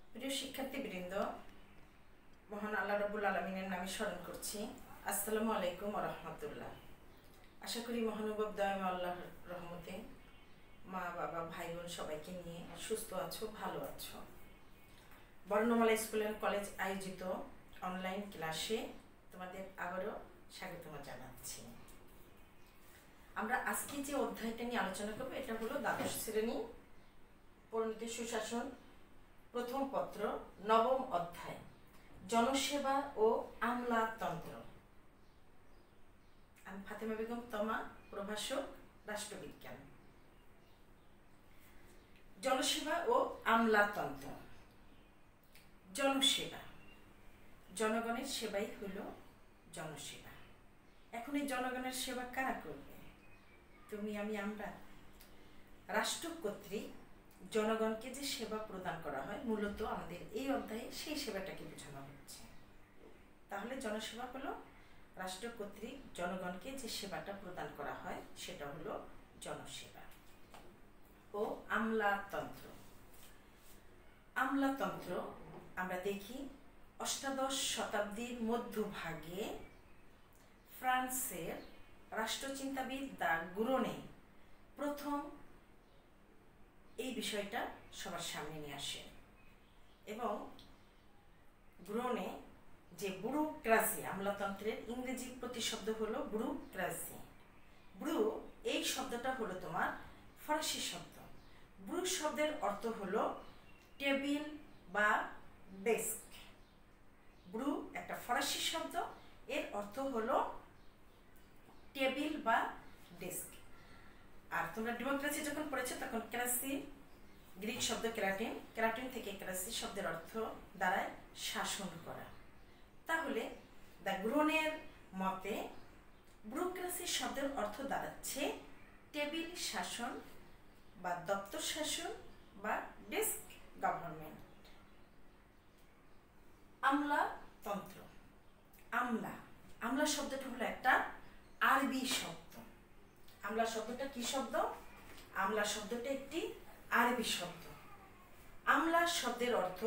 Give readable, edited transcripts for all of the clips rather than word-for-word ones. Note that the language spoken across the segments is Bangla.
প্রিয় শিক্ষার্থীবৃন্দ, মহান আল্লাহ রাব্বুল আলামিনের নামে স্মরণ করছি। আসসালামু আলাইকুম ওয়া রাহমাতুল্লাহ। আশা করি মহানুভব দয়াময় আল্লাহর রহমতে মা বাবা ভাই বোন সবাইকে নিয়ে সুস্থ আছো, ভালো আছো। বর্ণমালা স্কুল অ্যান্ড কলেজ আয়োজিত অনলাইন ক্লাসে তোমাদের আবারও স্বাগতম জানাচ্ছি। আমরা আজকে যে অধ্যায়টা নিয়ে আলোচনা করবো এটা হলো দ্বাদশ শ্রেণী পরিণতি সুশাসন প্রথম পত্র নবম অধ্যায় জনসেবা ও আমলাতন্ত্র। আমি ফাতেমা বেগম তমা, প্রভাষক, রাষ্ট্রবিজ্ঞান। জনসেবা ও আমলাতন্ত্র। জনসেবা, জনগণের সেবাই হলো জনসেবা। এখন এই জনগণের সেবা কারা করবে? তুমি, আমি, আমরা। রাষ্ট্র কর্তৃক জনগণকে যে সেবা প্রদান করা হয়, মূলত আমাদের এই অধ্যায়ে সেই সেবাটাকে বোঝানো হচ্ছে। তাহলে জনসেবা হলো রাষ্ট্র কর্তৃক জনগণকে যে সেবাটা প্রদান করা হয় সেটা হলো জনসেবা। ও আমলাতন্ত্র। আমলাতন্ত্র আমরা দেখি অষ্টাদশ শতাব্দীর মধ্যভাগে ফ্রান্সের রাষ্ট্রচিন্তাবিদ দ্য গুরনে প্রথম এই বিষয়টা সবার সামনে নিয়ে আসে এবং গ্রোনে যে ব্যুরোক্রাসি, আমলাতন্ত্রের ইংরেজি প্রতিশব্দ হলো ব্যুরোক্রাসি। ব্যুরো এই শব্দটা হলো তোমার ফরাসি শব্দ। ব্যুরো শব্দের অর্থ হলো টেবিল বা ডেস্ক। ব্যুরো একটা ফরাসি শব্দ, এর অর্থ হলো টেবিল বা ডেস্ক। আর তোমরা ডেমোক্রেসি যখন পড়েছো তখন ক্রাসি, গ্রিক শব্দ ক্রাটিন, ক্রাটিন থেকে ক্রাসি শব্দের অর্থ দাঁড়ায় শাসন করা। তাহলে দ্য গ্রোনের মতে ব্যুরোক্রাসি শব্দের অর্থ দাঁড়াচ্ছে টেবিল শাসন বা দপ্তর শাসন বা ডেস্ক গভর্নমেন্ট। আমলাতন্ত্র। আমলা, আমলা শব্দটা হলো একটা আরবি শব্দ। আমলা শব্দটা কি শব্দ? আমলা শব্দটা একটি আরবি শব্দ। আমলা শব্দের অর্থ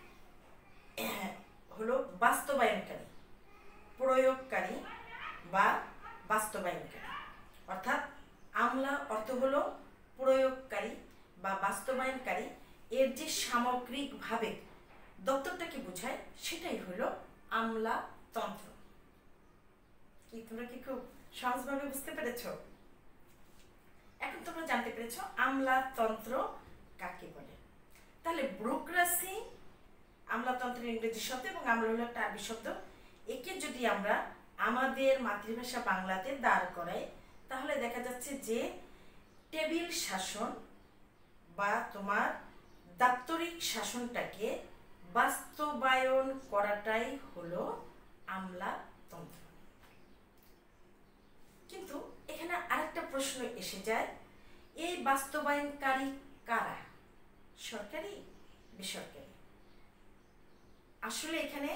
হলো বাস্তবায়নকারী, প্রয়োগকারী বা বাস্তবায়নকারী। অর্থাৎ আমলা অর্থ হলো প্রয়োগকারী বা বাস্তবায়নকারী। এর যে সামগ্রিকভাবে দপ্তরটাকে বোঝায় সেটাই হলো আমলাতন্ত্র। কি তোমরা কি খুব সহজভাবে বুঝতে পেরেছো? এখন তোমরা জানতে পেরেছো আমলাতন্ত্র কাকে বলে। তাহলে ব্যুরোক্রাসি আমলাতন্ত্রের ইংরেজি শব্দ এবং আমলা হলো একটা আরবি শব্দ। একে যদি আমরা আমাদের মাতৃভাষা বাংলাতে দাঁড় করাই তাহলে দেখা যাচ্ছে যে টেবিল শাসন বা তোমার দাপ্তরিক শাসনটাকে বাস্তবায়ন করাটাই হলো আমলাতন্ত্র। কিন্তু এখানে আরেকটা প্রশ্ন এসে যায়, এই বাস্তবায়নকারী কারা? সরকারি, বেসরকারি? আসলে এখানে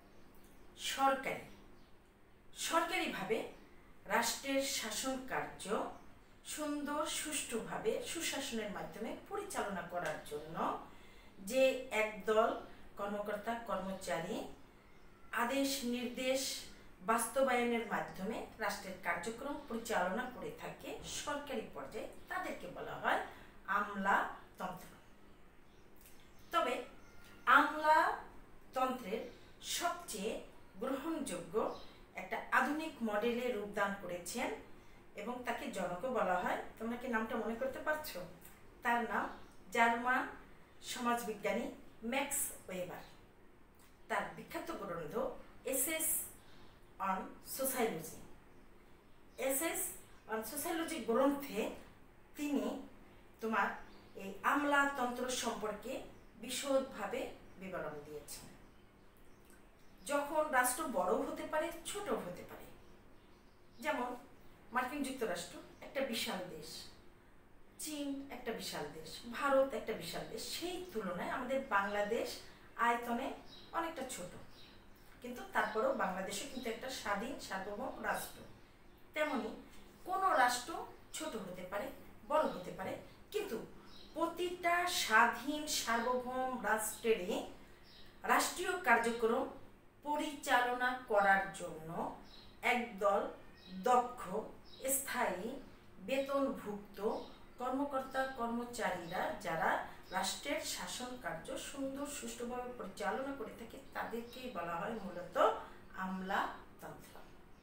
সরকারিভাবে রাষ্ট্রের শাসন কার্য সুন্দর সুষ্ঠুভাবে সুশাসনের মাধ্যমে পরিচালনা করার জন্য যে একদল কর্মকর্তা কর্মচারী আদেশ নির্দেশ বাস্তবায়নের মাধ্যমে রাষ্ট্রের কার্যক্রম পরিচালনা করে থাকে সরকারি পর্যায়ে, তাদেরকে বলা হয় আমলাতন্ত্র। তবে আমলাতন্ত্রের সবচেয়ে গ্রহণযোগ্য একটা আধুনিক মডেলে রূপদান করেছেন এবং তাকে জনকও বলা হয়। তোমরা কি নামটা মনে করতে পারছো? তার নাম জার্মান সমাজবিজ্ঞানী ম্যাক্স ওয়েবার। তার বিখ্যাত গ্রন্থ essays on sociology, essays on sociology গ্রন্থে তিনি তোমার এই আমলাতন্ত্র সম্পর্কে বিশদভাবে বিবরণ দিয়েছেন। যখন রাষ্ট্র বড়ও হতে পারে, ছোটও হতে পারে, যেমন মার্কিন যুক্তরাষ্ট্র একটা বিশাল দেশ, চীন একটা বিশাল দেশ, ভারত একটা বিশাল দেশ, সেই তুলনায় আমাদের বাংলাদেশ আয়তনে অনেকটা ছোট, কিন্তু তারপরেও বাংলাদেশও কিন্তু একটা স্বাধীন সার্বভৌম রাষ্ট্র। তেমনি কোনো রাষ্ট্র ছোট হতে পারে, বড় হতে পারে, কিন্তু প্রতিটা স্বাধীন সার্বভৌম রাষ্ট্রেরই রাষ্ট্রীয় কার্যক্রম পরিচালনা করার জন্য একদল দক্ষ, স্থায়ী, বেতনভুক্ত কর্মকর্তা কর্মচারীরা যারা রাষ্ট্রের শাসন কার্য সুন্দর সুষ্ঠুভাবে পরিচালনা করে থাকে তাদেরকেই বলা হয় মূলত আমলাতন্ত্র।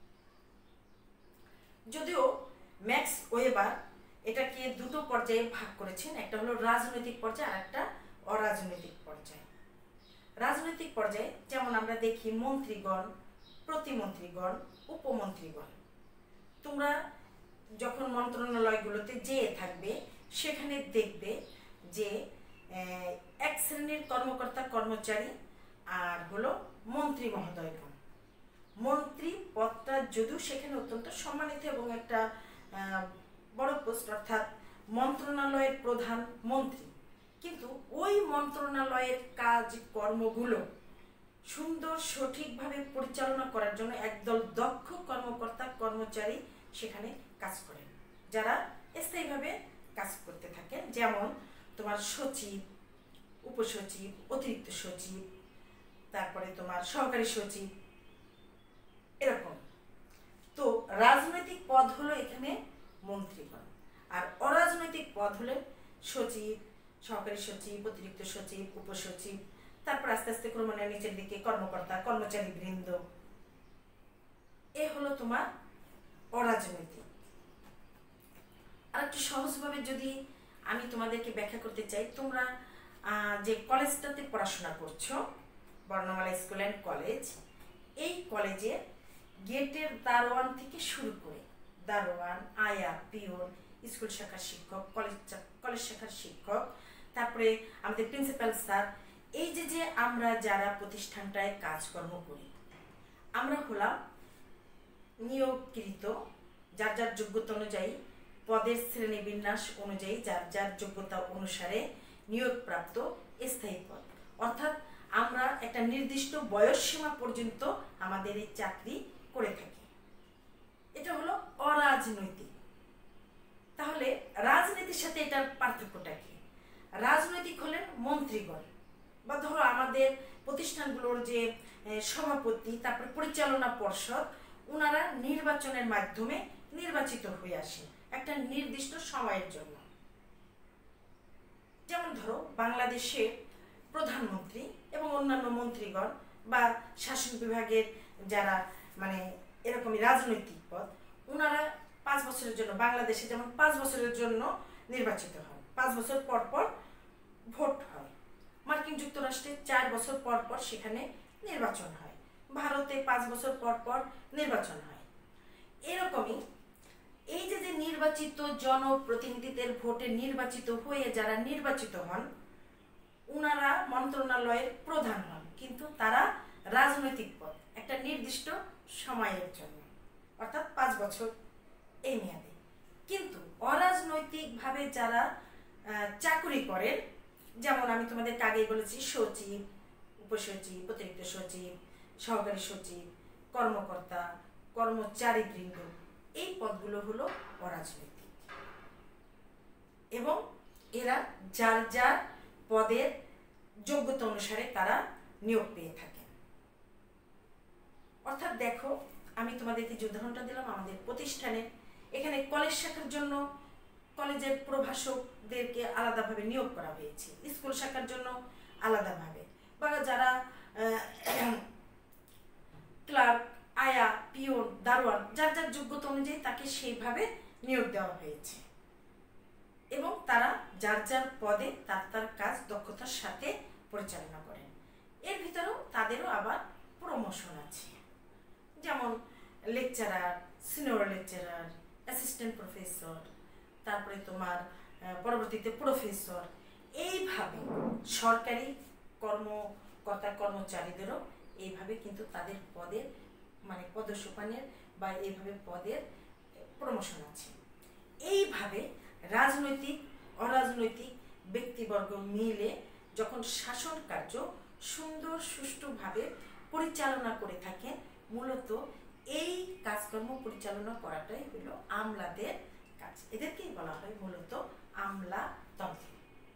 যদিও ম্যাক্স ওয়েবার এটাকে দুটো পর্যায়ে ভাগ করেছেন, একটা হলো রাজনৈতিক পর্যায়ে আর একটা অরাজনৈতিক পর্যায়ে। রাজনৈতিক পর্যায়ে যেমন আমরা দেখি মন্ত্রীগণ, প্রতিমন্ত্রীগণ, উপমন্ত্রীগণ। তোমরা যখন মন্ত্রণালয়গুলোতে যেয়ে থাকবে সেখানে দেখবে যে এক শ্রেণীর কর্মকর্তা কর্মচারী আর হলো মন্ত্রী মহোদয়গণ। মন্ত্রী পদটা যদিও সেখানে অত্যন্ত সম্মানিত এবং একটা বড় পোস্ট, অর্থাৎ মন্ত্রণালয়ের প্রধান মন্ত্রী, কিন্তু ওই মন্ত্রণালয়ের কাজ কর্মগুলো সুন্দর সঠিকভাবে পরিচালনা করার জন্য একদল দক্ষ কর্মকর্তা কর্মচারী সেখানে কাজ করেন, যারা স্থায়ীভাবে কাজ করতে থাকেন। যেমন তোমার সচিব, উপসচিব, অতিরিক্ত সচিব, তারপরে তোমার সহকারী সচিব, এরকম। তো রাজনৈতিক পদ হলো এখানে মন্ত্রীগণ, আর অরাজনৈতিক পদ হলে সচিব, সহকারী সচিব, অতিরিক্ত সচিব, উপসচিব, তারপর আস্তে আস্তে ক্রমান্বয়ে নিচের দিকে কর্মকর্তা কর্মচারী বৃন্দ। এ হলো তোমার অরাজনৈতিক। আর একটু সহজভাবে যদি আমি তোমাদেরকে ব্যাখ্যা করতে চাই, তোমরা যে কলেজটাতে পড়াশোনা করছো, বর্ণমালা স্কুল অ্যান্ড কলেজ, এই কলেজে গেটের দারোয়ান থেকে শুরু করে দারোয়ান, আয়া, পিওন, স্কুল শাখার শিক্ষক, কলেজ শাখার শিক্ষক, তারপরে আমাদের প্রিন্সিপাল স্যার, এই যে আমরা যারা প্রতিষ্ঠানটায় কাজকর্ম করি, আমরা হলাম নিয়োগকৃত যার যার যোগ্যতা অনুযায়ী, পদের শ্রেণীবিন্যাস অনুযায়ী যার যার যোগ্যতা অনুসারে নিয়োগপ্রাপ্ত স্থায়ী পদ। অর্থাৎ আমরা একটা নির্দিষ্ট বয়স সীমা পর্যন্ত আমাদের এই চাকরি করে থাকি। এটা হলো অরাজনৈতিক। তাহলে রাজনীতির সাথে এটার পার্থক্যটা কি? রাজনৈতিক হলেন মন্ত্রীগণ, বা ধরো আমাদের প্রতিষ্ঠানগুলোর যে সভাপতি, তারপরে পরিচালনা পর্ষদ, ওনারা নির্বাচনের মাধ্যমে নির্বাচিত হয়ে আসেন একটা নির্দিষ্ট সময়ের জন্য। যেমন ধরো বাংলাদেশের প্রধানমন্ত্রী এবং অন্যান্য মন্ত্রীগণ বা শাসন বিভাগের যারা মানে এরকমই রাজনৈতিক পদ, ওনারা 5 বছরের জন্য, বাংলাদেশে যেমন 5 বছরের জন্য নির্বাচিত হন, 5 বছর পর পর ভোট হয়। মার্কিন যুক্তরাষ্ট্রে 4 বছর পর পর সেখানে নির্বাচন হয়, ভারতে 5 বছর পর পর নির্বাচন হয়। এরকমই এই যে নির্বাচিত জনপ্রতিনিধিদের ভোটে নির্বাচিত হয়ে যারা নির্বাচিত হন, ওনারা মন্ত্রণালয়ের প্রধান হন, কিন্তু তারা রাজনৈতিক পদ একটা নির্দিষ্ট সময়ের জন্য, অর্থাৎ 5 বছর এই মেয়াদে। কিন্তু অরাজনৈতিকভাবে যারা চাকরি করেন, যেমন আমি তোমাদেরকে আগেই বলেছি সচিব, উপসচিব, অতিরিক্ত সচিব, সহকারী সচিব, কর্মকর্তা, কর্মচারীবৃন্দ, এই পদগুলো হলো অরাজনৈতিক এবং এরা যার যার পদের যোগ্যতা অনুসারে তারা নিয়োগ পেয়ে থাকেন। অর্থাৎ দেখো, আমি তোমাদেরকে যে উদাহরণটা দিলাম আমাদের প্রতিষ্ঠানে, এখানে কলেজ শাখার জন্য কলেজের প্রভাষকদেরকে আলাদাভাবে নিয়োগ করা হয়েছে, স্কুল শাখার জন্য আলাদাভাবে, বা যারা ক্লার্ক, আয়া, পিওন, দারোয়ান, যার যার যোগ্যতা অনুযায়ী তাকে সেইভাবে নিয়োগ দেওয়া হয়েছে এবং তারা যার যার পদে তার তার কাজ দক্ষতার সাথে পরিচালনা করেন। এর ভিতরেও তাদেরও আবার প্রমোশন আছে, যেমন lecturer, senior lecturer, assistant professor, তারপরে তোমার পরবর্তীতে প্রফেসর। এইভাবে সরকারি কর্মকর্তা কর্মচারীদেরও এইভাবে কিন্তু তাদের পদের মানে পদসোপানের বা এইভাবে পদের প্রমোশন আছে। এইভাবে রাজনৈতিক অরাজনৈতিক ব্যক্তিবর্গ মিলে যখন শাসন কার্য সুন্দর সুষ্ঠুভাবে পরিচালনা করে থাকেন, মূলত এই কাজকর্ম পরিচালনা করাটাই হলো আমলাদের কাজ। এদেরকেই বলা হয় মূলত আমলাতন্ত্র।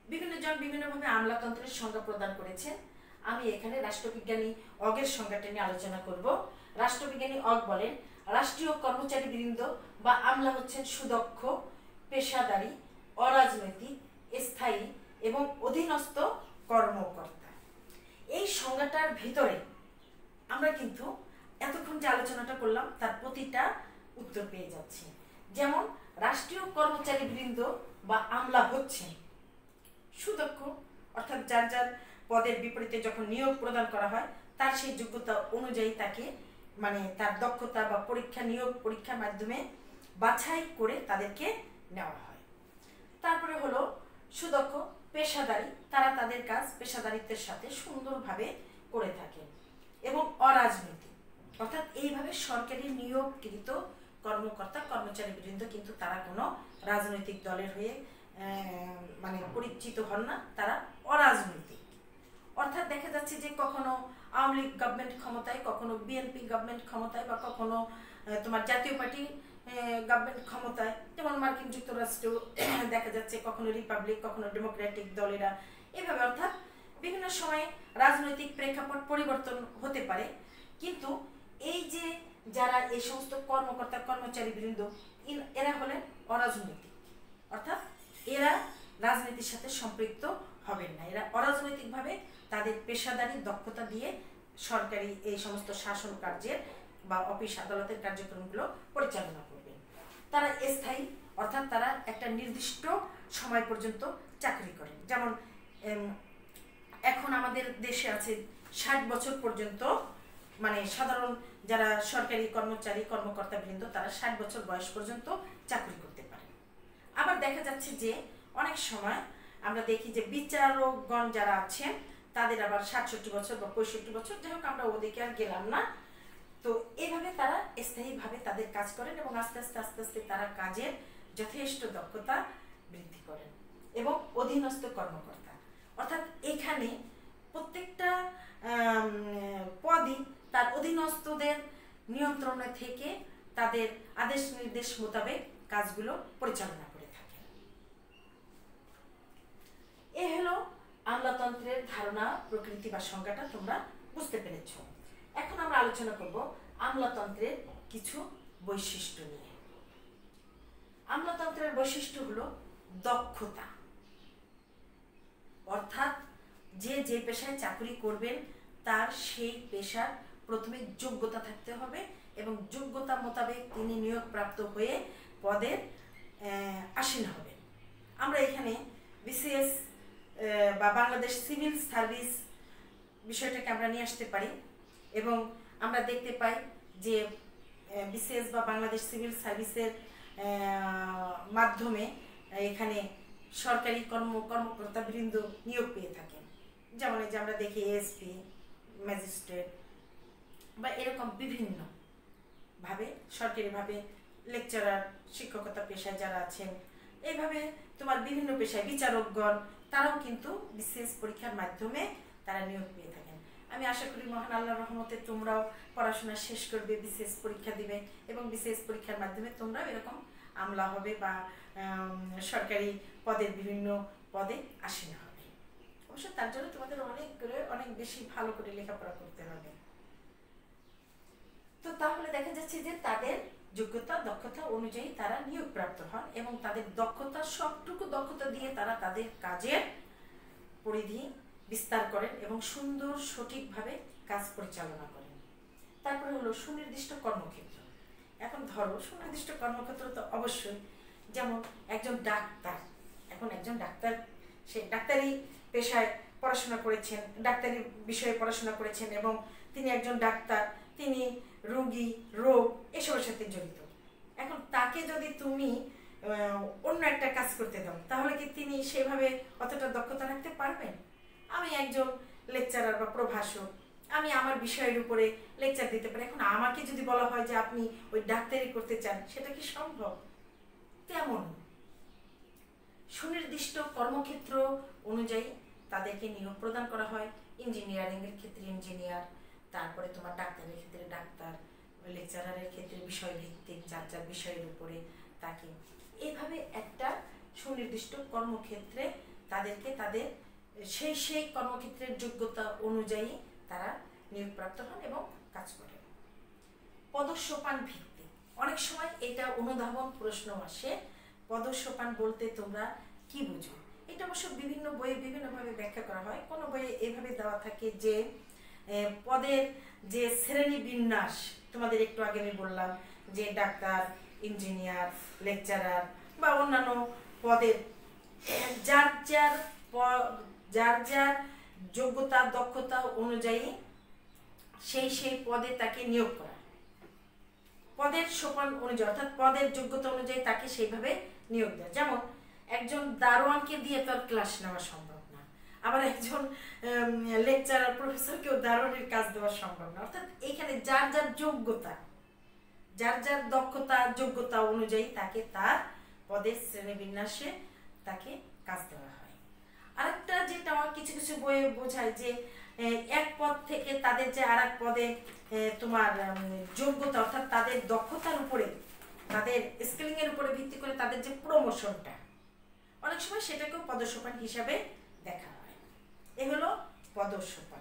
বিভিন্ন জন বিভিন্নভাবে আমলাতন্ত্রের সংজ্ঞা প্রদান করেছেন। আমি এখানে রাষ্ট্রবিজ্ঞানী অগের সংজ্ঞাটা নিয়ে আলোচনা করব। রাষ্ট্রবিজ্ঞানী অগ বলেন, রাষ্ট্রীয় কর্মচারী বৃন্দ বা আমলা হচ্ছেন সুদক্ষ, পেশাদারী, অরাজনৈতিক, স্থায়ী এবং অধীনস্থ কর্মকর্তা। এই সংজ্ঞাটার ভিতরে আমরা কিন্তু এতক্ষণ যে আলোচনাটা করলাম তার প্রতিটা উত্তর পেয়ে যাচ্ছি। যেমন রাষ্ট্রীয় কর্মচারী বৃন্দ বা আমলা হচ্ছে সুদক্ষ, অর্থাৎ যার যার পদের বিপরীতে যখন নিয়োগ প্রদান করা হয় তার সেই যোগ্যতা অনুযায়ী তাকে তার দক্ষতা বা নিয়োগ পরীক্ষার মাধ্যমে বাছাই করে তাদেরকে নেওয়া হয়। তারপরে হলো সুদক্ষ, পেশাদারী, তারা তাদের কাজ পেশাদারিত্বের সাথে সুন্দরভাবে করে থাকে। এবং অরাজনৈতিক, অর্থাৎ এইভাবে সরকারি নিয়োগকৃত কর্মকর্তা কর্মচারী বৃন্দ কিন্তু তারা কোনো রাজনৈতিক দলের হয়ে পরিচিত হন না, তারা অরাজনৈতিক। অর্থাৎ দেখা যাচ্ছে যে কখনো আওয়ামী লীগ গভর্নমেন্ট ক্ষমতায়, কখনো বিএনপি গভর্নমেন্ট ক্ষমতায়, বা কখনো তোমার জাতীয় পার্টি গভর্নমেন্ট ক্ষমতায়, যেমন মার্কিন যুক্তরাষ্ট্র দেখা যাচ্ছে কখনো রিপাবলিক, কখনো ডেমোক্রেটিক দলেরা এভাবে। অর্থাৎ বিভিন্ন সময়ে রাজনৈতিক প্রেক্ষাপট পরিবর্তন হতে পারে, কিন্তু এই যে যারা এই সমস্ত কর্মকর্তা কর্মচারী বৃন্দ এরা হলেন অরাজনৈতিক, অর্থাৎ এরা রাজনীতির সাথে সম্পৃক্ত হবেন না। এরা অরাজনৈতিকভাবে তাদের পেশাদারি দক্ষতা দিয়ে সরকারি এই সমস্ত শাসন কার্যের বা অফিস আদালতের কার্যক্রমগুলো পরিচালনা করবেন। তারা স্থায়ী, অর্থাৎ তারা একটা নির্দিষ্ট সময় পর্যন্ত চাকরি করেন। যেমন এখন আমাদের দেশে আছে 60 বছর পর্যন্ত, সাধারণ যারা সরকারি কর্মচারী কর্মকর্তা বৃন্দ তারা 60 বছর বয়স পর্যন্ত চাকরি করতে পারে। আবার দেখা যাচ্ছে যে অনেক সময় আমরা দেখি যে বিচারকগণ যারা আছেন তাদের আবার 67 বছর বা 65 বছর, যাই হোক আমরা ওদিকে আর গেলাম না। তো এইভাবে তারা স্থায়ীভাবে তাদের কাজ করেন এবং আস্তে আস্তে তারা কাজের যথেষ্ট দক্ষতা বৃদ্ধি করেন। এবং অধীনস্থ কর্মকর্তা, অর্থাৎ এখানে প্রত্যেকটা পদই তার অধীনস্থদের নিয়ন্ত্রণে থেকে তাদের আদেশ নির্দেশ মোতাবেক কাজগুলো পরিচালনা করে থাকে। এ হলো আমলাতন্ত্রের ধারণা, প্রকৃতি বা সংজ্ঞাটা তোমরা বুঝতে পেরেছ। এখন আমরা আলোচনা করব আমলাতন্ত্রের কিছু বৈশিষ্ট্য নিয়ে। আমলাতন্ত্রের বৈশিষ্ট্য হলো দক্ষতা, অর্থাৎ যে পেশায় চাকরি করবেন তার সেই পেশার প্রথমে যোগ্যতা থাকতে হবে এবং যোগ্যতা মোতাবেক তিনি নিয়োগপ্রাপ্ত হয়ে পদের আসীন হবেন। আমরা এখানে বিসিএস বা বাংলাদেশ সিভিল সার্ভিস বিষয়টাকে আমরা নিয়ে আসতে পারি এবং আমরা দেখতে পাই যে বিসিএস বা বাংলাদেশ সিভিল সার্ভিসের মাধ্যমে এখানে সরকারি কর্মকর্তা বৃন্দ নিয়োগ পেয়ে থাকেন। যেমন এই যে আমরা দেখি এএসপি, ম্যাজিস্ট্রেট বা এরকম বিভিন্ন ভাবে সরকারিভাবে লেকচারার, শিক্ষকতা পেশায় যারা আছেন, এইভাবে তোমার বিভিন্ন পেশায় বিচারকগণ তারাও কিন্তু বিসিএস পরীক্ষার মাধ্যমে তারা নিয়োগ পেয়ে থাকেন। আমি আশা করি মহান আল্লাহর রহমতে তোমরাও পড়াশোনা শেষ করবে, বিসিএস পরীক্ষা দিবে এবং বিসিএস পরীক্ষার মাধ্যমে তোমরাও এরকম আমলা হবে বা সরকারি পদের বিভিন্ন পদে আসীন হবে। অবশ্য তার জন্য তোমাদের অনেক বেশি ভালো করে লেখাপড়া করতে হবে। তো তাহলে দেখা যাচ্ছে যে তাদের যোগ্যতা দক্ষতা অনুযায়ী তারা নিয়োগপ্রাপ্ত হন এবং তাদের দক্ষতা সবটুকু দক্ষতা দিয়ে তারা তাদের কাজের পরিধি বিস্তার করেন এবং সুন্দর সঠিকভাবে কাজ পরিচালনা করেন। তারপরে হলো সুনির্দিষ্ট কর্মক্ষেত্র। এখন ধরো সুনির্দিষ্ট কর্মক্ষেত্র তো অবশ্যই, যেমন একজন ডাক্তার, এখন একজন ডাক্তার সে ডাক্তারি পেশায় পড়াশোনা করেছেন, ডাক্তারি বিষয়ে পড়াশোনা করেছেন এবং তিনি একজন ডাক্তার, তিনি রোগী, রোগ এসবের সাথে জড়িত। এখন তাকে যদি তুমি অন্য একটা কাজ করতে দাও তাহলে কি তিনি সেভাবে অতটা দক্ষতা রাখতে পারবেন? আমি একজন লেকচারার বা প্রভাষক, আমি আমার বিষয়ের উপরে লেকচার দিতে পারি। এখন আমাকে যদি বলা হয় যে আপনি ওই ডাক্তারি করতে চান, সেটা কি সম্ভব? তেমন সুনির্দিষ্ট কর্মক্ষেত্র অনুযায়ী তাদেরকে নিয়োগ প্রদান করা হয়। ইঞ্জিনিয়ারিংয়ের ক্ষেত্রে ইঞ্জিনিয়ার, তারপরে তোমার ডাক্তারের ক্ষেত্রে ডাক্তার, লেকচারারের ক্ষেত্রে বিষয়ভিত্তিক যার যার বিষয়ের উপরে তাকে এইভাবে একটা সুনির্দিষ্ট কর্মক্ষেত্রে তাদেরকে তাদের সেই কর্মক্ষেত্রের যোগ্যতা অনুযায়ী তারা নিয়োগপ্রাপ্ত হন এবং কাজ করেন। পদসোপান ভিত্তিক, অনেক সময় এটা অনুধাবন প্রশ্ন আসে, পদসোপান বলতে তোমরা কি বুঝো? এটা অবশ্য বিভিন্ন বইয়ে বিভিন্নভাবে ব্যাখ্যা করা হয়। কোনো বইয়ে এভাবে দেওয়া থাকে যে পদের যে শ্রেণী বিন্যাস, তোমাদের একটু আগে আমি বললাম যে ডাক্তার, ইঞ্জিনিয়ার, লেকচারার বা অন্যান্য পদের যার যার যোগ্যতা দক্ষতা অনুযায়ী সেই পদে তাকে নিয়োগ করা, পদের সোপান অনুযায়ী অর্থাৎ পদের যোগ্যতা অনুযায়ী তাকে সেইভাবে নিয়োগ দেয়। যেমন একজন দারোয়ানকে দিয়ে তো আর ক্লাস নেওয়া সম্ভব না, আবার একজন লেকচারার প্রফেসরকেও দারোয়ানের কাজ দেওয়া সম্ভব না। অর্থাৎ এইখানে যার যোগ্যতা, যার দক্ষতা যোগ্যতা অনুযায়ী তাকে তার পদের শ্রেণীবিন্যাসে তাকে কাজ দেওয়া হয়। আরেকটা যেটা আমার কিছু কিছু বইয়ে বোঝায় যে এক পদ থেকে তাদের যে আর এক পদে তোমার যোগ্যতা অর্থাৎ তাদের দক্ষতার উপরে, তাদের স্কেলিং এর উপরে ভিত্তি করে তাদের যে প্রমোশনটা, অনেক সময় সেটাকেও পদসোপান হিসাবে দেখা হয়। এ হলো পদসোপান।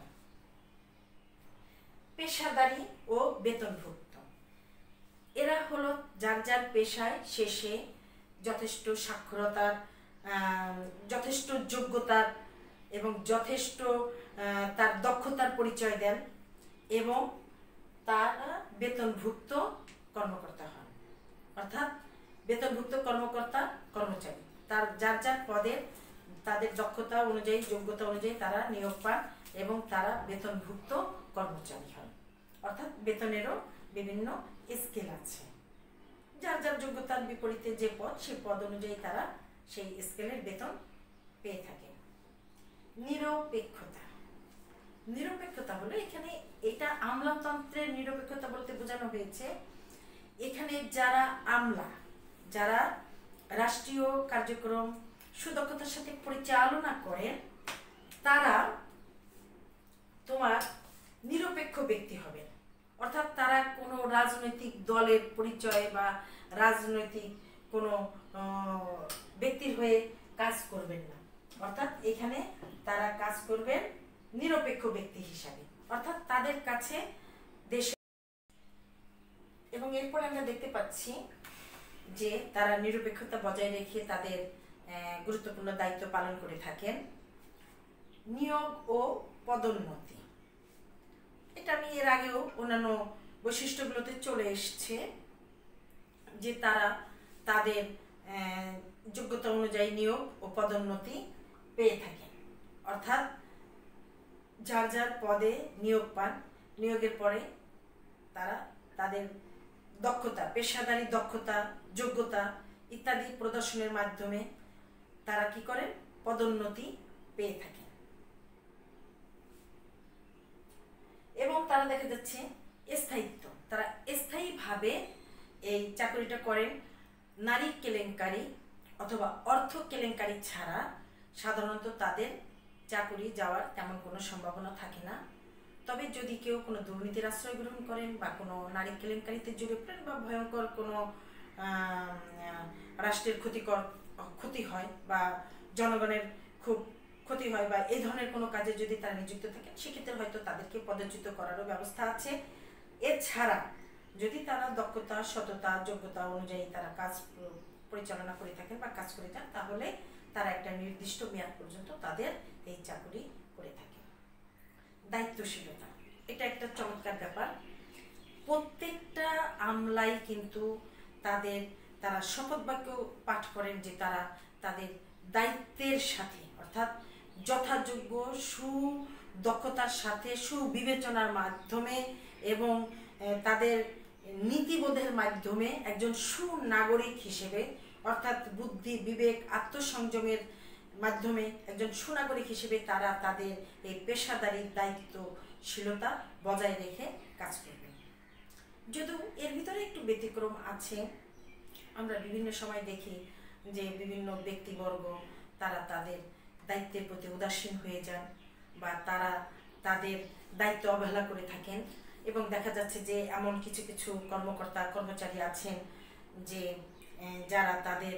পেশাদারি ও বেতনভুক্ত, এরা হলো যার পেশায় শেষে যথেষ্ট সাক্ষরতার, যথেষ্ট যোগ্যতার এবং যথেষ্ট তার দক্ষতার পরিচয় দেন এবং তারা বেতনভুক্ত কর্মকর্তা হন। অর্থাৎ বেতনভুক্ত কর্মকর্তা কর্মচারী তার যার পদের তাদের দক্ষতা অনুযায়ী যোগ্যতা অনুযায়ী তারা নিয়োগ পান এবং তারা বেতনভুক্ত কর্মচারী হন। অর্থাৎ বেতনেরও বিভিন্ন স্কেল আছে, যার যোগ্যতার বিপরীতে যে পদ সেই পদ অনুযায়ী তারা সেই স্কেলের বেতন পেয়ে থাকে। নিরপেক্ষতা, নিরপেক্ষতা হলো এখানে এটা আমলাতন্ত্রের নিরপেক্ষতা বলতে বোঝানো হয়েছে এখানে যারা আমলা, যারা রাষ্ট্রীয় কার্যক্রম সুদক্ষতার সাথে পরিচালনা করেন তারা তোমার নিরপেক্ষ ব্যক্তি হবেন। অর্থাৎ তারা কোনো রাজনৈতিক দলের পরিচয় বা রাজনৈতিক কোনো ব্যক্তির হয়ে কাজ করবেন না। অর্থাৎ এখানে তারা কাজ করবেন নিরপেক্ষ ব্যক্তি হিসাবে, অর্থাৎ তাদের কাছে দেশ। এবং এরপর আমরা দেখতে পাচ্ছি যে তারা নিরপেক্ষতা বজায় রেখে তাদের গুরুত্বপূর্ণ দায়িত্ব পালন করে থাকেন। নিয়োগ ও পদোন্নতি, এটা আমি এর আগেও অন্যান্য বৈশিষ্ট্যগুলোতে চলে এসছে যে তারা তাদের যোগ্যতা অনুযায়ী নিয়োগ ও পদোন্নতি পেয়ে থাকেন। অর্থাৎ যার পদে নিয়োগ পান, নিয়োগের পরে তারা তাদের দক্ষতা, পেশাদারি দক্ষতা, যোগ্যতা ইত্যাদি প্রদর্শনের মাধ্যমে তারা কি করেন? পদোন্নতি পেয়ে থাকেন। এবং তারা দেখা যাচ্ছে স্থায়িত্ব, তারা স্থায়ীভাবে এই চাকরিটা করেন। নারী কেলেঙ্কারি অথবা অর্থ কেলেঙ্কারি ছাড়া সাধারণত তাদের চাকরি যাওয়ার তেমন কোনো সম্ভাবনা থাকে না। তবে যদি কেউ কোনো দুর্নীতির আশ্রয় গ্রহণ করেন বা কোনো নারী কেলেঙ্কারিতে জড়িয়ে পড়েন বা ভয়ঙ্কর কোনো রাষ্ট্রের ক্ষতি হয় বা জনগণের খুব ক্ষতি হয় বা এই ধরনের কোনো কাজে যদি তারা নিযুক্ত থাকেন সেক্ষেত্রে হয়তো তাদেরকে পদচ্যুত করারও ব্যবস্থা আছে। এছাড়া যদি তারা দক্ষতা, সততা, যোগ্যতা অনুযায়ী তারা কাজ পরিচালনা করে থাকেন বা কাজ করে যান তাহলে তারা একটা নির্দিষ্ট মেয়াদ পর্যন্ত তাদের এই চাকরি করে থাকে। দায়িত্বশীলতা, এটা একটা চমৎকার ব্যাপার। প্রত্যেকটা আমলাই কিন্তু তারা শপথ বাক্য পাঠ করেন যে তারা তাদের দায়িত্বের সাথে অর্থাৎ যথাযোগ্য সুদক্ষতার সাথে সুবিবেচনার মাধ্যমে এবং তাদের নীতিবোধের মাধ্যমে একজন সুনাগরিক হিসেবে অর্থাৎ বুদ্ধি, বিবেক, আত্মসংযমের মাধ্যমে একজন সুনাগরিক হিসেবে তারা তাদের এই পেশাদারি দায়িত্বশীলতা বজায় রেখে কাজ করবেন। যদিও এর ভিতরে একটু ব্যতিক্রম আছে, আমরা বিভিন্ন সময় দেখি যে বিভিন্ন ব্যক্তিবর্গ তারা তাদের দায়িত্বের প্রতি উদাসীন হয়ে যান বা তারা তাদের দায়িত্ব অবহেলা করে থাকেন এবং দেখা যাচ্ছে যে এমন কিছু কর্মকর্তা কর্মচারী আছেন যে যারা তাদের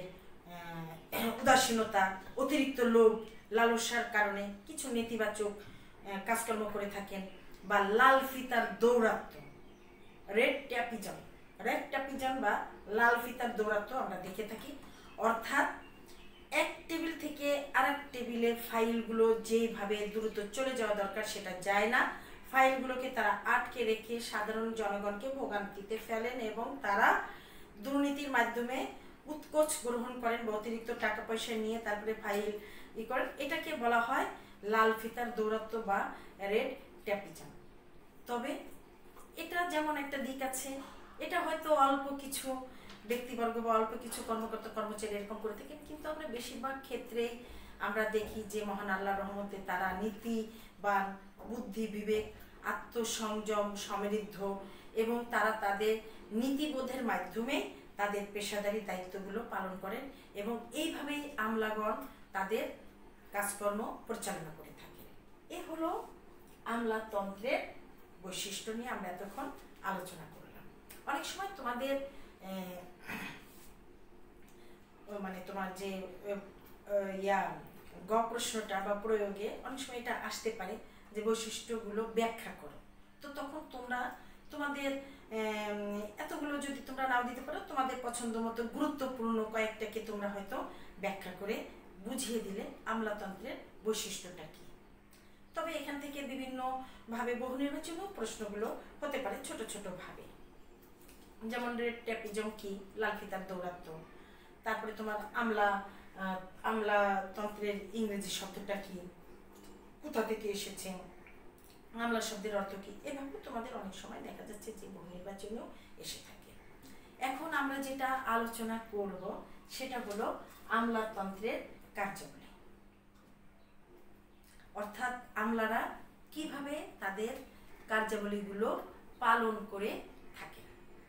উদাসীনতা, অতিরিক্ত লোভ, লালসার কারণে কিছু নেতিবাচক কাজকর্ম করে থাকেন, বা লাল ফিতার দৌরাত্ম, রেড ট্যাপিজম বা লাল ফিতার দৌরাত্ম আমরা দেখে থাকি। অর্থাৎ এক টেবিল থেকে আরেক টেবিলে ফাইলগুলো যেভাবে দ্রুত চলে যাওয়া দরকার সেটা যায় না, ফাইলগুলোকে তারা আটকে রেখে সাধারণ জনগণকে ভোগান্তিতে ফেলেন এবং তারা দুর্নীতির মাধ্যমে উৎকোচ গ্রহণ করেন বা অতিরিক্ত টাকা পয়সা নিয়ে তারপরে ফাইল করেন। এটাকে বলা হয় লাল ফিতার দৌরাত্ম বা রেড ট্যাপিজম। তবে এটা যেমন একটা দিক আছে, এটা হয়তো অল্প কিছু ব্যক্তিবর্গ বা অল্প কিছু কর্মকর্তা কর্মচারী এরকম করে থাকেন, কিন্তু আমরা বেশিরভাগ ক্ষেত্রেই আমরা দেখি যে মহান আল্লাহর রহমতে তারা নীতিবান, বুদ্ধি, বিবেক, আত্মসংযম সমৃদ্ধ এবং তারা তাদের নীতিবোধের মাধ্যমে তাদের পেশাদারি দায়িত্বগুলো পালন করেন এবং এইভাবেই আমলাগণ তাদের কাজকর্ম পরিচালনা করে থাকে। এ হলো আমলাতন্ত্রের বৈশিষ্ট্য নিয়ে আমরা এতক্ষণ আলোচনা করলাম। অনেক সময় তোমাদের মানে তোমার যে গ প্রশ্নটা বা প্রয়োগে অনেক সময় এটা আসতে পারে যে বৈশিষ্ট্যগুলো ব্যাখ্যা করো। তো তখন তোমরা তোমাদের এতগুলো যদি তোমরা নাও দিতে পারো, তোমাদের পছন্দ মতো গুরুত্বপূর্ণ কয়েকটাকে তোমরা হয়তো ব্যাখ্যা করে বুঝিয়ে দিলে আমলাতন্ত্রের বৈশিষ্ট্যটা কি। তবে এখান থেকে বিভিন্নভাবে বহু নির্বাচনী প্রশ্নগুলো হতে পারে ছোট ছোট ভাবে, যেমন রেড ট্যাপিজম কি, লাল ফিতার দৌরাত্ম, তারপরে তোমার আমলাতন্ত্রের ইংরেজি শব্দটা কি, কোথা থেকে এসেছে, আমলা শব্দের অর্থ কি, এভাবে তোমাদের অনেক সময় দেখা যাচ্ছে যে বহু নির্বাচনীয় এসে থাকে। এখন আমরা যেটা আলোচনা করব সেটা হলো আমলাতন্ত্রের কার্যাবলী, অর্থাৎ আমলারা কিভাবে তাদের কার্যাবলীগুলো পালন করে থাকে।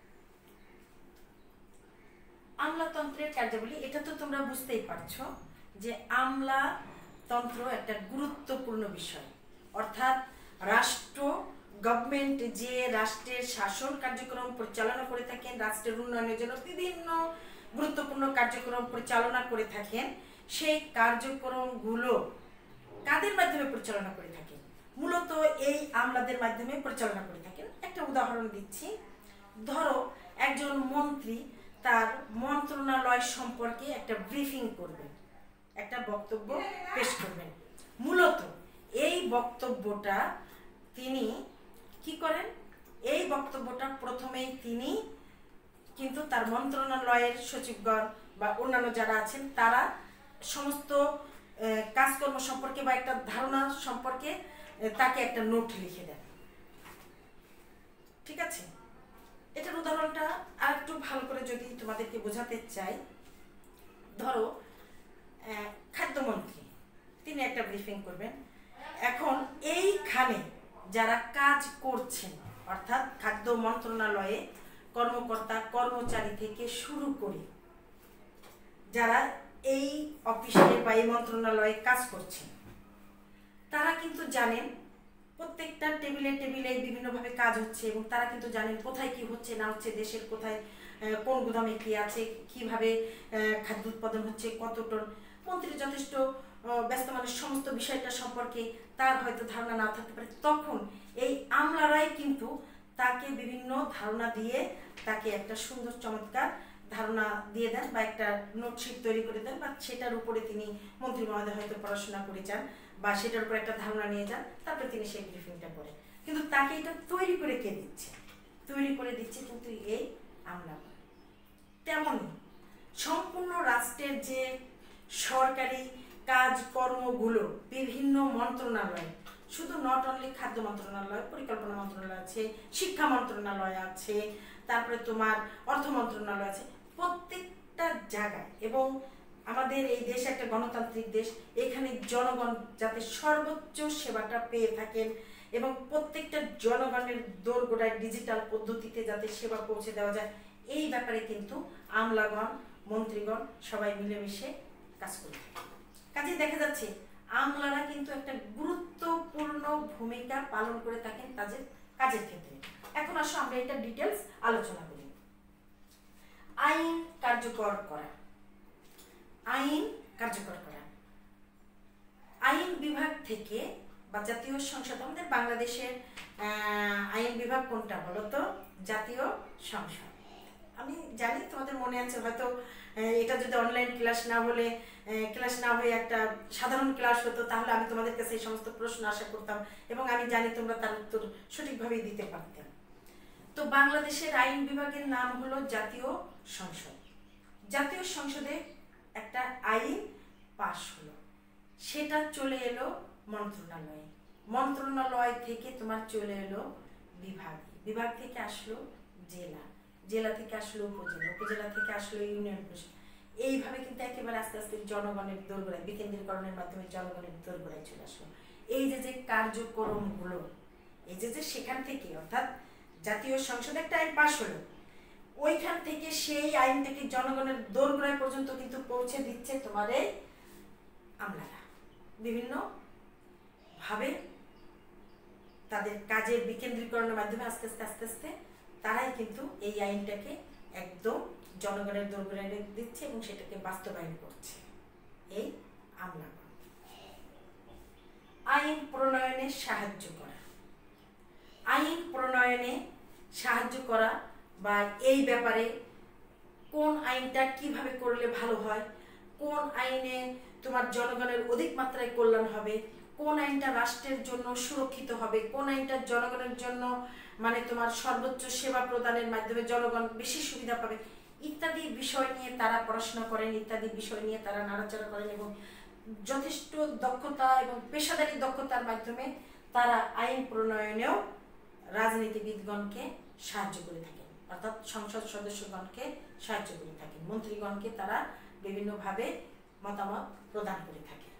আমলাতন্ত্রের কার্যাবলী, এটা তো তোমরা বুঝতেই পারছো যে আমলাতন্ত্র একটা গুরুত্বপূর্ণ বিষয়। অর্থাৎ রাষ্ট্র, গভর্নমেন্ট যে রাষ্ট্রের শাসন কার্যক্রম পরিচালনা করে থাকেন, রাষ্ট্রের উন্নয়নের জন্য বিভিন্ন গুরুত্বপূর্ণ কার্যক্রম পরিচালনা করে থাকেন, সেই কার্যক্রমগুলো কাদের মাধ্যমে পরিচালনা করে থাকেন? মূলত এই আমলাদের মাধ্যমে পরিচালনা করে থাকেন। একটা উদাহরণ দিচ্ছি, ধরো একজন মন্ত্রী তার মন্ত্রণালয় সম্পর্কে একটা ব্রিফিং করবেন, একটা বক্তব্য পেশ করবেন। মূলত এই বক্তব্যটা তিনি কি করেন? এই বক্তব্যটা প্রথমেই তিনি কিন্তু তার মন্ত্রণালয়ের সচিবগণ বা অন্যান্য যারা আছেন তারা সমস্ত কাজকর্ম সম্পর্কে বা একটা ধারণা সম্পর্কে তাকে একটা নোট লিখে দেন। ঠিক আছে, এটার উদাহরণটা আর একটু ভালো করে যদি তোমাদেরকে বোঝাতে চাই, ধরো খাদ্যমন্ত্রী তিনি একটা ব্রিফিং করবেন। এখন এইখানে যারা কাজ করছেন, অর্থাৎ খাদ্য মন্ত্রণালয়ে কর্মকর্তা কর্মচারী থেকে শুরু করে যারা এই অফিসে বা এই মন্ত্রণালয়ে কাজ করছেন, তারা কিন্তু জানেন প্রত্যেকটা টেবিলে টেবিলে বিভিন্নভাবে কাজ হচ্ছে এবং তারা কিন্তু জানেন কোথায় কি হচ্ছে না হচ্ছে, দেশের কোথায় কোন গুদামে কি আছে, কিভাবে খাদ্য উৎপাদন হচ্ছে, কত টন। মন্ত্রী যথেষ্ট ব্যস্ত মানুষ, সমস্ত বিষয়টা সম্পর্কে তার হয়তো ধারণা না থাকতে পারে। তখন এই আমলারাই কিন্তু তাকে বিভিন্ন ধারণা দিয়ে তাকে একটা সুন্দর চমৎকার ধারণা দিয়ে দেন বা একটা নোটশিট তৈরি করে দেন, বা সেটার উপরে তিনি মন্ত্রী মহোদয় হয়তো পড়াশোনা করে যান বা সেটার উপরে একটা ধারণা নিয়ে যান, তারপরে তিনি সেই ব্রিফিংটা করেন। কিন্তু তাকে এটা তৈরি করে কে দিচ্ছে? তৈরি করে দিচ্ছে কিন্তু এই আমলাগণ। তেমনই সম্পূর্ণ রাষ্ট্রের যে সরকারি কাজকর্মগুলো বিভিন্ন মন্ত্রণালয়, শুধু নট অনলি খাদ্য মন্ত্রণালয়, পরিকল্পনা মন্ত্রণালয় আছে, শিক্ষা মন্ত্রণালয় আছে, তারপরে তোমার অর্থ মন্ত্রণালয় আছে, প্রত্যেকটা জায়গায়। এবং আমাদের এই দেশ একটা গণতান্ত্রিক দেশ, এখানে জনগণ যাতে সর্বোচ্চ সেবাটা পেয়ে থাকেন এবং প্রত্যেকটা জনগণের দোরগোড়ায় ডিজিটাল পদ্ধতিতে যাতে সেবা পৌঁছে দেওয়া যায়, এই ব্যাপারে কিন্তু আমলাগণ, মন্ত্রীগণ সবাই মিলেমিশে কাজ করে থাকে। কাজে দেখা যাচ্ছে আমলারা কিন্তু একটা গুরুত্বপূর্ণ ভূমিকা পালন করে থাকেন তাদের কাজের ক্ষেত্রে। এখন আসো আমরা এটা ডিটেলস আলোচনা করি। আইন কার্যকর করা। আইন কার্যকর করা। আইন বিভাগ থেকে বা জাতীয় সংসদ, আমাদের বাংলাদেশের আইন বিভাগ কোনটা বলো তো? জাতীয় সংসদ। আমি জানি তোমাদের মনে আছে হয়তো এটা যদি অনলাইন ক্লাস না হয়ে একটা সাধারণ ক্লাস হতো, তাহলে আমি তোমাদের কাছে এই সমস্ত প্রশ্ন আশা করতাম এবং আমি জানি তোমরা তার উত্তর সঠিকভাবেই দিতে পারতেন। তো বাংলাদেশের আইন বিভাগের নাম হলো জাতীয় সংসদ। জাতীয় সংসদে একটা আইন পাশ হলো, সেটা চলে এলো মন্ত্রণালয়ে, মন্ত্রণালয় থেকে তোমার চলে এলো বিভাগে, বিভাগ থেকে আসলো জেলা, জেলা থেকে আসলো উপজেলা, উপজেলা থেকে আসলো ইউনিয়ন পরিষদ। এইভাবে কিন্তু একেবারে আস্তে আস্তে জনগণের দোরগোড়ায়, বিকেন্দ্রীকরণের মাধ্যমে জনগণের দোরগোড়ায় চলে আসলো। এই যে কার্যক্রমগুলো, এই যে সেখান থেকে, অর্থাৎ জাতীয় সংসদে একটা আইন পাশ হলো, ওইখান থেকে সেই আইনটাকে জনগণের দোরগোড়ায় পর্যন্ত কিন্তু পৌঁছে দিচ্ছে তোমার এই আমলারা। বিভিন্ন ভাবে তাদের কাজের বিকেন্দ্রীকরণের মাধ্যমে আস্তে আস্তে তারাই কিন্তু এই আইনটাকে একদম জনগণের দোরগোড়ায় দিচ্ছে এবং সেটাকে বাস্তবায়ন করছে এই আমলাগণ। আইন প্রণয়নে সাহায্য করা, আইন প্রণয়নে সাহায্য করা বা এই ব্যাপারে কোন আইনটা কিভাবে করলে ভালো হয়, কোন আইনে তোমার জনগণের অধিক মাত্রায় কল্যাণ হবে, কোন আইনটা রাষ্ট্রের জন্য সুরক্ষিত হবে, কোন আইনটা জনগণের জন্য মানে তোমার সর্বোচ্চ সেবা প্রদানের মাধ্যমে জনগণ বেশি সুবিধা পাবে, ইত্যাদি বিষয় নিয়ে তারা পড়াশোনা করেন, ইত্যাদি বিষয় নিয়ে তারা নাড়াচাড়া করেন এবং যথেষ্ট দক্ষতা এবং পেশাদারী দক্ষতার মাধ্যমে তারা আইন প্রণয়নেও রাজনীতিবিদগণকে সাহায্য করে থাকেন, অর্থাৎ সংসদ সদস্যগণকে সাহায্য করে থাকেন, মন্ত্রীগণকে তারা বিভিন্নভাবে মতামত প্রদান করে থাকে।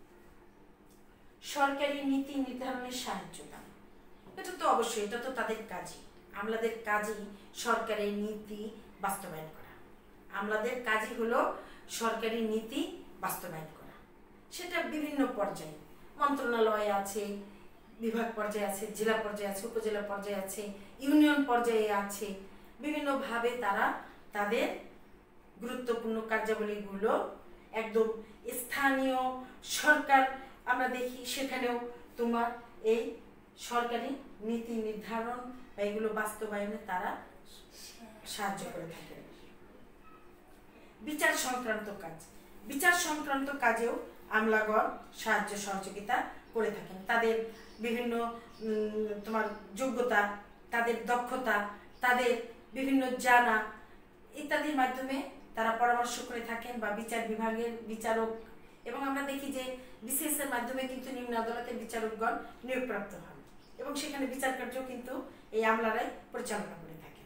সরকারি নীতি নির্ধারণের সাহায্য দান, এটা তো অবশ্যই, এটা তো তাদের কাজই, আমলাদের কাজই সরকারি নীতি বাস্তবায়ন করা। আমলাদের কাজই হলো সরকারি নীতি বাস্তবায়ন করা, সেটা বিভিন্ন পর্যায়ে, মন্ত্রণালয় আছে, বিভাগ পর্যায়ে আছে, জেলা পর্যায়ে আছে, উপজেলা পর্যায়ে আছে, ইউনিয়ন পর্যায়ে আছে, বিভিন্নভাবে তারা তাদের গুরুত্বপূর্ণ কার্যাবলীগুলো একদম স্থানীয় সরকার আমরা দেখি সেখানেও তোমার এই সরকারি নীতি নির্ধারণ বা এগুলো বাস্তবায়নে তারা সাহায্য করে থাকে। বিচার সংক্রান্ত কাজ, বিচার সংক্রান্ত কাজেও আমলাগণ সাহায্য সহযোগিতা করে থাকেন। তাদের বিভিন্ন তোমার যোগ্যতা, তাদের দক্ষতা, তাদের বিভিন্ন জানা ইত্যাদির মাধ্যমে তারা পরামর্শ করে থাকেন বা বিচার বিভাগের বিচারক, এবং আমরা দেখি যে বিসিএস এর মাধ্যমে কিন্তু নিম্ন আদালতের বিচারকগণ নিয়োগপ্রাপ্ত হন এবং সেখানে বিচার কার্য কিন্তু এই আমলারাই পরিচালনা করে থাকেন।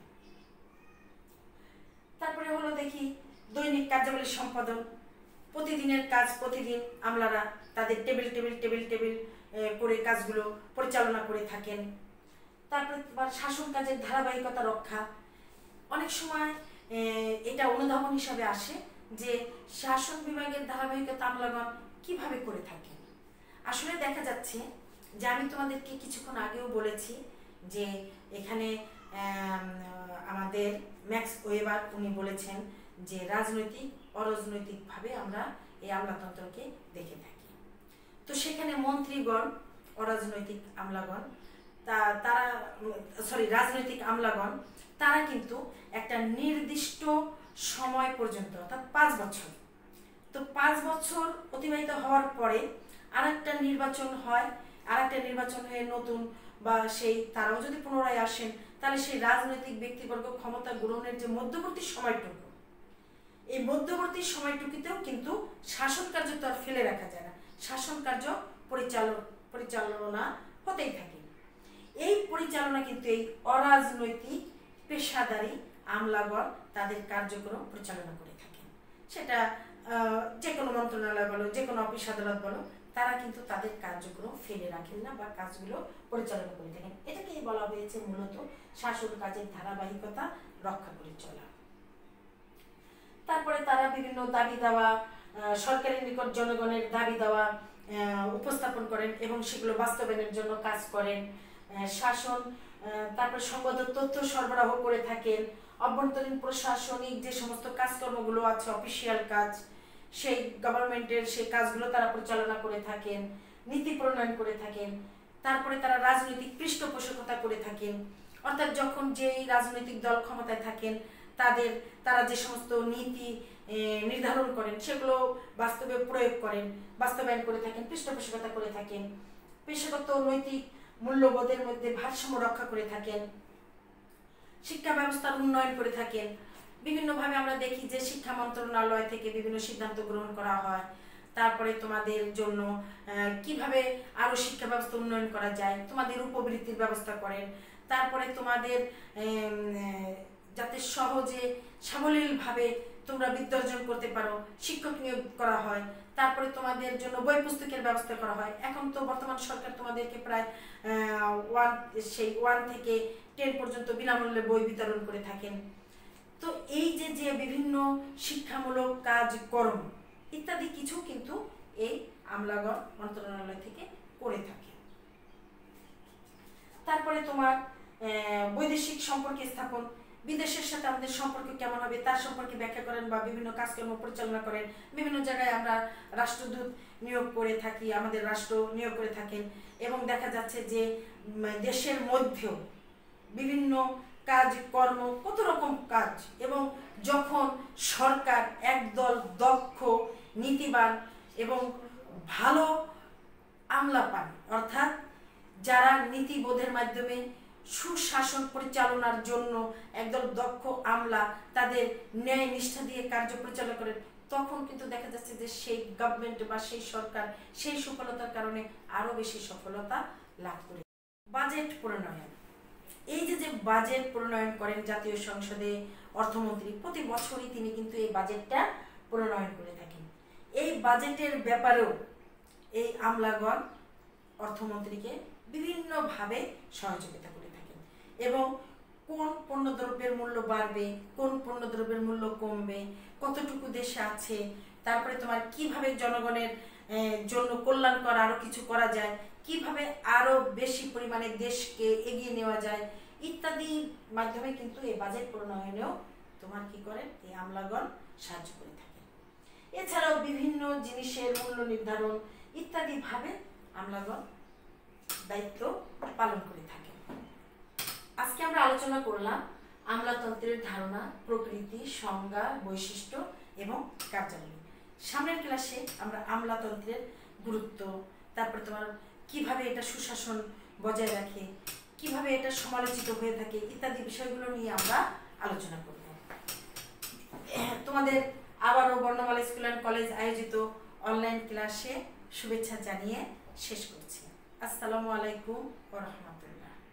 তারপরে হলো দেখি দৈনিক কার্যাবলী সম্পাদন, প্রতিদিনের কাজ প্রতিদিন আমলারা তাদের টেবিল করে কাজগুলো পরিচালনা করে থাকেন। তারপরে তোমার শাসন কাজের ধারাবাহিকতা রক্ষা, অনেক সময় এটা অনুধাবন হিসাবে আসে যে শাসন বিভাগের ধারাবাহিকতা আমলাগণ কিভাবে করে থাকে। আসলে দেখা যাচ্ছে যে আমি তোমাদেরকে কিছুক্ষণ আগেও বলেছি যে এখানে আমাদের ম্যাক্স ওয়েবার উনি বলেছেন যে রাজনৈতিক অরাজনৈতিকভাবে আমরা এই আমলাতন্ত্রকে দেখে থাকি। তো সেখানে মন্ত্রীগণ অরাজনৈতিক আমলাগণ রাজনৈতিক আমলাগণ তারা কিন্তু একটা নির্দিষ্ট সময় পর্যন্ত, অর্থাৎ 5 বছর, তো 5 বছর অতিবাহিত হওয়ার পরে আরেকটা নির্বাচন হয়, আরেকটা নির্বাচন হয়ে নতুন বা তারাও যদি পুনরায় আসেন, তাহলে সেই রাজনৈতিক ব্যক্তিবর্গ ক্ষমতা গ্রহণের যে মধ্যবর্তী সময়টুকু, এই মধ্যবর্তী সময়টুকুতেও কিন্তু শাসন কার্য তো আর ফেলে রাখা যায় না, শাসন কার্য পরিচালনা হতেই থাকে। এই পরিচালনা কিন্তু এই অরাজনৈতিক পেশাদারী আমলাগণ তাদের কার্যক্রম পরিচালনা করে থাকেন। সেটা যে কোনো মন্ত্রণালয় বলো, যে কোনো অফিস আদালত বলো, তারা কিন্তু তাদের কার্যক্রম ফেলে রাখেন না বা কাজগুলো পরিচালনা করে থাকেন। এটাকেই বলা হয়েছে মূলত শাসন কাজের ধারাবাহিকতা রক্ষা করে চলা। তারপরে তারা বিভিন্ন দাবি দাওয়া, সরকারের নিকট জনগণের দাবি দাওয়া উপস্থাপন করেন এবং সেগুলো বাস্তবায়নের জন্য কাজ করেন। শাসন, তারপরে সংবাদ তথ্য সরবরাহ করে থাকেন। অভ্যন্তরীণ প্রশাসনিক যে সমস্ত কাজকর্মগুলো আছে, অফিসিয়াল কাজ, সেই গভর্নমেন্টের সেই কাজগুলো তারা পরিচালনা করে থাকেন, নীতি প্রণয়ন করে থাকেন। তারপরে তারা রাজনৈতিক পৃষ্ঠপোষকতা করে থাকেন, অর্থাৎ যখন যেই রাজনৈতিক দল ক্ষমতায় থাকেন তারা যে সমস্ত নীতি নির্ধারণ করেন সেগুলো বাস্তবে প্রয়োগ করেন, বাস্তবায়ন করে থাকেন, পৃষ্ঠপোষকতা করে থাকেন, পেশাগত নৈতিক মূল্যবোধের মধ্যে ভারসাম্য রক্ষা করে থাকেন, শিক্ষা ব্যবস্থার উন্নয়ন করে থাকেন। বিভিন্নভাবে আমরা দেখি যে শিক্ষা মন্ত্রণালয় থেকে বিভিন্ন সিদ্ধান্ত গ্রহণ করা হয়। তারপরে তোমাদের জন্য কিভাবে আরো শিক্ষা ব্যবস্থা উন্নয়ন করা যায়, তোমাদের উপবৃত্তির ব্যবস্থা করেন। তারপরে তোমাদের যাতে সহজে সাবলীলভাবে তোমরা বিদ্যা অর্জন করতে পারো শিক্ষক নিয়োগ করা হয়। তারপরে তোমাদের জন্য বই পুস্তকের ব্যবস্থা করা হয়। এখন তো বর্তমান সরকার তোমাদেরকে প্রায় 1 থেকে 10 পর্যন্ত বিনামূল্যে বই বিতরণ করে থাকেন। তো এই যে বিভিন্ন শিক্ষামূলক কাজকর্ম ইত্যাদি কিছু কিন্তু এই আমলাগড় মন্ত্রণালয় থেকে করে থাকে। তারপরে তোমার বৈদেশিক সম্পর্ক স্থাপন, বিদেশের সাথে আমাদের সম্পর্ক কেমন হবে তার সম্পর্কে ব্যাখ্যা করেন বা বিভিন্ন কাজকর্ম পরিচালনা করেন। বিভিন্ন জায়গায় আমরা রাষ্ট্রদূত নিয়োগ করে থাকি, আমাদের রাষ্ট্র নিয়োগ করে থাকেন, এবং দেখা যাচ্ছে যে দেশের মধ্যেও বিভিন্ন কাজকর্ম, কত রকম কাজ, এবং যখন সরকার একদল দক্ষ, নীতিবান এবং ভালো আমলা পান, অর্থাৎ যারা নীতিবোধের মাধ্যমে সুশাসন পরিচালনার জন্য একদল দক্ষ আমলা তাদের ন্যায় নিষ্ঠা দিয়ে কার্য পরিচালনা করেন, তখন কিন্তু দেখা যাচ্ছে যে সেই গভর্নমেন্ট বা সেই সরকার সেই সফলতার কারণে আরো বেশি সফলতা লাভ করে। বাজেট প্রণয়ন, এই যে বাজেট প্রণয়ন করেন জাতীয় সংসদে অর্থমন্ত্রী, প্রতি বছরই তিনি কিন্তু এই বাজেটটা প্রণয়ন করে থাকেন। এই বাজেটের ব্যাপারেও এই আমলাগণ অর্থমন্ত্রীকে বিভিন্নভাবে সহযোগিতা করে থাকেন, এবং কোন পণ্যদ্রব্যের মূল্য বাড়বে, কোন পণ্যদ্রব্যের মূল্য কমবে, কতটুকু দেশে আছে, তারপরে তোমার কিভাবে জনগণের জন্য কল্যাণকর আরো কিছু করা যায়, কিভাবে আরো বেশি পরিমাণে দেশকে এগিয়ে নেওয়া যায় ইত্যাদি মাধ্যমে কিন্তু এই বাজেট প্রণয়নেও তোমার কি করেন এই আমলাগণ সাহায্য করে থাকেন। এছাড়াও বিভিন্ন জিনিসের মূল্য নির্ধারণ ইত্যাদি ভাবে আমলাগণ দায়িত্ব পালন করে থাকে। আজকে আমরা আলোচনা করলাম আমলাতন্ত্রের ধারণা, প্রকৃতি, সংজ্ঞা, বৈশিষ্ট্য এবং কার্যাবলী। সামনের ক্লাসে আমরা আমলাতন্ত্রের গুরুত্ব, তারপরে তোমার কিভাবে এটা সুশাসন বজায় রাখে, কিভাবে এটা সমালোচিত হয়ে থাকে ইত্যাদি বিষয়গুলো নিয়ে আমরা আলোচনা করব। তোমাদের আবারও বর্ণমালা স্কুল অ্যান্ড কলেজ আয়োজিত অনলাইন ক্লাসে শুভেচ্ছা জানিয়ে শেষ করছি। আসসালামু আলাইকুম ওয়া রাহমাতুল্লাহ।